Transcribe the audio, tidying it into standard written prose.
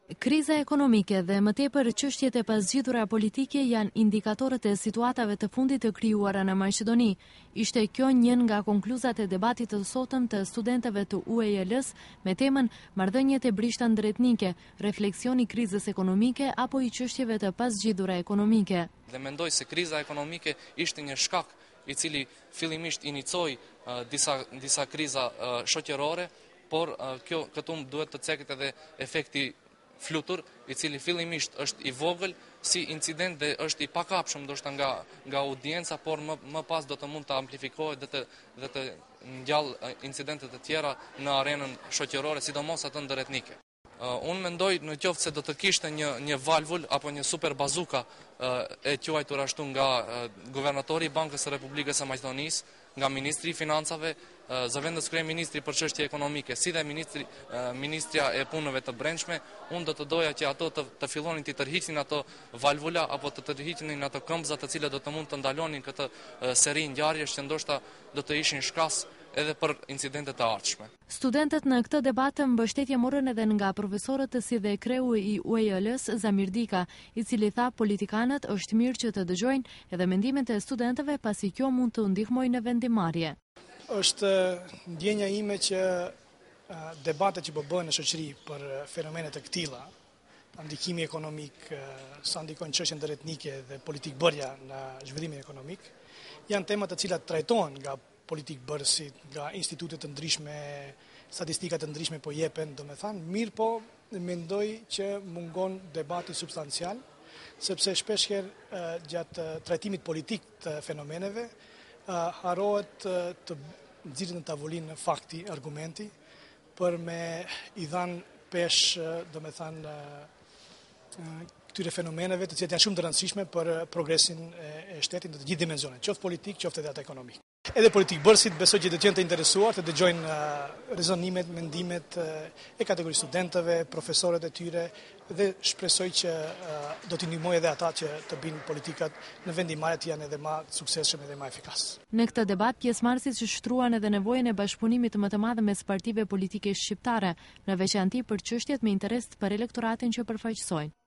Kriza ekonomike dhe më tepër çështjet e pasgjitura politike janë indikatorët e situatave të fundit të krijuara në Maqedoni. Ishte kjo një nga konkluzat e debatit të sotëm të studentëve të UAL-s me temën Marrëdhëniet e brishta ndërretnike, refleksioni i krizës ekonomike apo i çështjeve të pasgjitura ekonomike. Dhe mendoj se kriza ekonomike ishte një shkak i cili fillimisht inicoi disa kriza shoqërore, por këtu duhet të ceket edhe efekti flutur, i cili fillimisht është i vogël si incident dhe është i pakapshëm ndoshta nga audienca, por më pas do të mund të amplifikohet dhe të ngjall incidente të tjera në arenën shoqërore, sidomos atë ndërretnike. Unë mendoj në qoftë se do të kishte një valvul apo një super bazuka e quajtur ashtu nga guvernatori i Bankës së Republikës së Maqedonisë, nga ministri i financave, zëvendës kryeministri për çështje ekonomike, si dhe ministrja e punëve të brendshme, unë do të doja që ato të fillonin të tërhiqnin ato valvula apo të tërhiqnin ato këmbëza të cilat do të mund të ndalonin këtë seri ngjarjesh që ndoshta do të ishin shkas edhe për incidentet të ardhshme. Studentët në këtë debat mbështetje morën edhe nga profesorët si dhe kreu i UAL-s Zamir Dika, i cili tha politikanët është mirë që të dëgjojnë edhe mendimet e studentëve pasi kjo mund të ndihmojë në vendimarrje. Është ndjenja ime që debatet që po bëhen në shoqëri për fenomene të këtilla, ndikimi ekonomik, sa ndikojnë çështjet ndërretnike dhe politikbërja në zhvillimin ekonomik, janë tema të cilat trajtohen nga politikbërësit, nga institutet të ndryshme, statistikat të ndryshme po jepen, domethënë, mirë po mendoj që mungon debati substancial, sepse shpeshherë gjatë trajtimit politik të fenomeneve harohet të nxirret në tavolinë fakti, argumenti, për me i dhanë peshë, domethënë, këtyre fenomeneve të cilat janë shumë të rëndësishme për progresin e shtetit në të gjithë dimensionet, qoftë politik, qoftë edhe atë ekonomik. Edhe politikbërësit besoj që të qenë të interesuar të dëgjojnë rezonimet, mendimet e kategorisë studentëve, profesorët e tyre dhe shpresoj që do t'i ndihmojë edhe ata që të binë politikat në vendimarrje të janë edhe më suksesshëm edhe më efikas. Në këtë debat pjesëmarrësit shtruan edhe nevojën e bashkëpunimit më të madh mes partive politike shqiptare, në veçanti për çështjet me interes për elektoratin që përfaqësojnë.